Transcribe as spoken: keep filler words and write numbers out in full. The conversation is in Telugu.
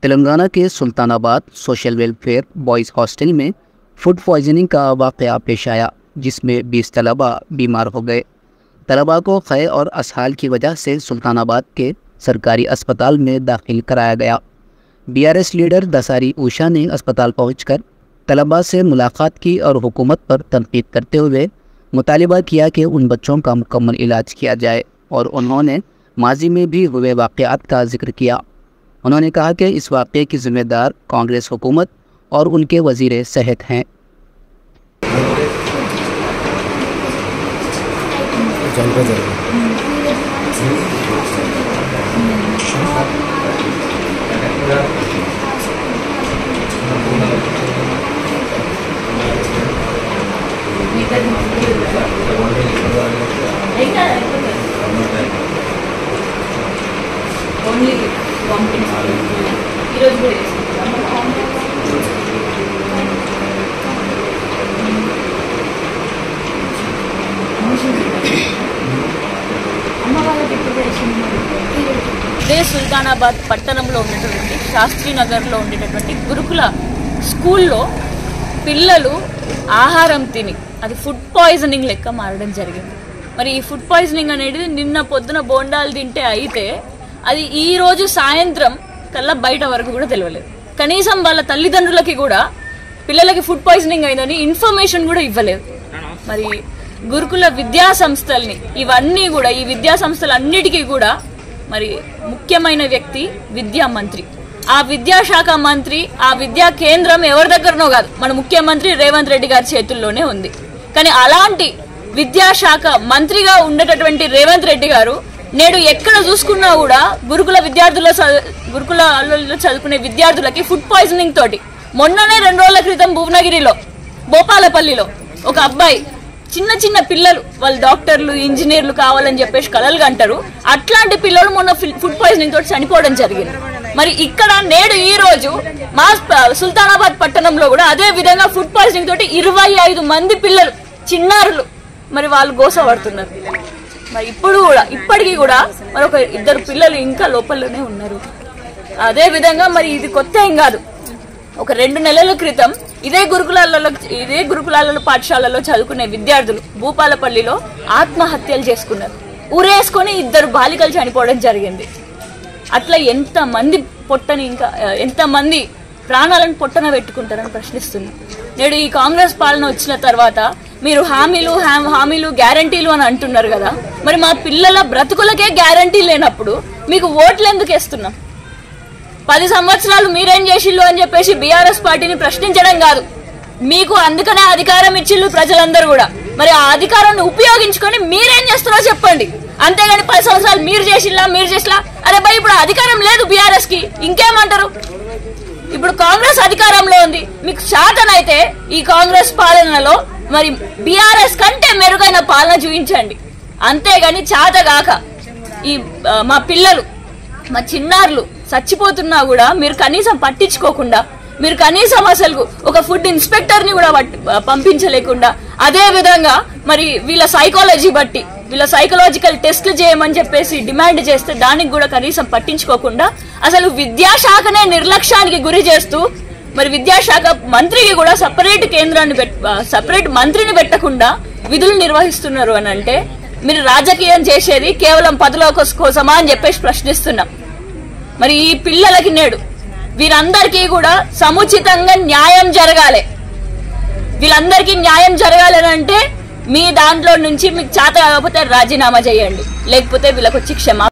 तेलंगाना के Sultanabad social welfare boys hostel में फूड पॉइजनिंग का वाक़या पेश आया, जिसमें बीस तलबा बीमार हो गए। तलबा को क़े और असहाल की वजह से सुल्तानाबाद के सरकारी अस्पताल में दाखिल कराया गया। बीआरएस लीडर दसारी ऊषा ने अस्पताल पहुंचकर तलबा से मुलाकात की और हुकूमत पर तनकीद करते हुए मुतालिबा किया कि उन बच्चों का मुकम्मल इलाज किया जाए, और उन्होंने माजी में भी हुए वाक़यात का जिक्र किया। उन्होंने कहा कि इस वाक़े की ज़िम्मेदार कांग्रेस हुकूमत और उनके वज़ीर सेहत हैं। ఓన్లీ వామిటింగ్స్ ఈరోజు కూడా ఇదే సుల్తానాబాద్ పట్టణంలో ఉన్నటువంటి శాస్త్రి నగర్లో ఉండేటటువంటి గురుకుల స్కూల్లో పిల్లలు ఆహారం తిని అది ఫుడ్ పాయిజనింగ్ లెక్క మారడం జరిగింది. మరి ఈ ఫుడ్ పాయిజనింగ్ అనేది నిన్న పొద్దున బోండాలు తింటే అయితే అది ఈ రోజు సాయంత్రం కల్లా బయట వరకు కూడా తెలియలేదు. కనీసం వాళ్ళ తల్లిదండ్రులకి కూడా పిల్లలకి ఫుడ్ పాయిజనింగ్ అయిందని ఇన్ఫర్మేషన్ కూడా ఇవ్వలేదు. మరి గురుకుల విద్యా సంస్థల్ని ఇవన్నీ కూడా ఈ విద్యా సంస్థలన్నిటికీ కూడా మరి ముఖ్యమైన వ్యక్తి విద్యా మంత్రి. ఆ విద్యాశాఖ మంత్రి, ఆ విద్యా కేంద్రం ఎవరి దగ్గరనో కాదు, మన ముఖ్యమంత్రి రేవంత్ రెడ్డి గారి చేతుల్లోనే ఉంది. కానీ అలాంటి విద్యాశాఖ మంత్రిగా ఉండేటటువంటి రేవంత్ రెడ్డి గారు నేడు ఎక్కడ చూసుకున్నా కూడా గురుకుల విద్యార్థుల గురుకులలో చదువుకునే విద్యార్థులకి ఫుడ్ పాయిజనింగ్ తోటి మొన్ననే రెండు రోజుల క్రితం భువనగిరిలో భోపాలపల్లిలో ఒక అబ్బాయి, చిన్న చిన్న పిల్లలు వాళ్ళు డాక్టర్లు ఇంజనీర్లు కావాలని చెప్పేసి కలలు అంటారు, అట్లాంటి పిల్లలు మొన్న ఫుడ్ పాయిజనింగ్ తోటి చనిపోవడం జరిగింది. మరి ఇక్కడ నేడు ఈ రోజు మా సుల్తానాబాద్ పట్టణంలో కూడా అదే విధంగా ఫుడ్ పాయిజనింగ్ తోటి ఇరవై ఐదు మంది పిల్లలు చిన్నారులు మరి వాళ్ళు గోసపడుతున్నారు. మరి ఇప్పుడు కూడా ఇప్పటికీ కూడా మరి ఒక ఇద్దరు పిల్లలు ఇంకా లోపలనే ఉన్నారు. అదే విధంగా మరి ఇది కొత్త ఏం కాదు. ఒక రెండు నెలల క్రితం ఇదే గురుకులాలలో ఇదే గురుకులాలలో పాఠశాలలో చదువుకునే విద్యార్థులు భూపాలపల్లిలో ఆత్మహత్యలు చేసుకున్నారు. ఊరేసుకొని ఇద్దరు బాలికలు చనిపోవడం జరిగింది. అట్లా ఎంత మంది పొట్టని ఇంకా ఎంత మంది ప్రాణాలను పొట్టన పెట్టుకుంటారని ప్రశ్నిస్తున్నారు. నేడు ఈ కాంగ్రెస్ పాలన వచ్చిన తర్వాత మీరు హామీలు హామీలు గ్యారంటీలు అని అంటున్నారు కదా, మరి మా పిల్లల బ్రతుకులకే గ్యారంటీ లేనప్పుడు మీకు ఓట్లు ఎందుకు వేస్తున్నాం? పది సంవత్సరాలు మీరేం చేసిల్లు అని చెప్పేసి బీఆర్ఎస్ పార్టీని ప్రశ్నించడం కాదు, మీకు అందుకనే అధికారం ఇచ్చిల్లు ప్రజలందరూ కూడా. మరి ఆ అధికారాన్ని ఉపయోగించుకొని మీరేం చేస్తున్నారో చెప్పండి. అంతేగాని పది సంవత్సరాలు మీరు చేసిల్లా మీరు చేసిలా అరే భయ్ ఇప్పుడు అధికారం లేదు బీఆర్ఎస్ కి, ఇంకేమంటారు? ఇప్పుడు కాంగ్రెస్ అధికారంలో ఉంది, మీకు శాతనైతే ఈ కాంగ్రెస్ పాలనలో మరి బీఆర్ఎస్ కంటే మెరుగైన పాలన చూపించండి. అంతేగాని చాతగాక ఈ మా పిల్లలు మా చిన్నారులు చచ్చిపోతున్నా కూడా మీరు కనీసం పట్టించుకోకుండా, మీరు కనీసం అసలు ఒక ఫుడ్ ఇన్స్పెక్టర్ ని కూడా పంపించలేకుండా, అదే విధంగా మరి వీళ్ళ సైకాలజీ బట్టి వీళ్ళ సైకలాజికల్ టెస్ట్లు చేయమని చెప్పేసి డిమాండ్ చేస్తే దానికి కూడా కనీసం పట్టించుకోకుండా అసలు విద్యాశాఖనే నిర్లక్ష్యానికి గురి చేస్తూ మరి విద్యాశాఖ మంత్రికి కూడా సపరేట్ కేంద్రాన్ని సపరేట్ మంత్రిని పెట్టకుండా విధులు నిర్వహిస్తున్నారు అని అంటే మీరు రాజకీయం చేసేది కేవలం పదవుల కోసమా అని చెప్పేసి ప్రశ్నిస్తున్నాం. మరి ఈ పిల్లలకి నేడు వీరందరికీ కూడా సముచితంగా న్యాయం జరగాలి. వీళ్ళందరికీ న్యాయం జరగాలని అంటే మీ దాంట్లో నుంచి మీకు చేత కాకపోతే రాజీనామా చేయండి, లేకపోతే వీళ్ళకి వచ్చి క్షమా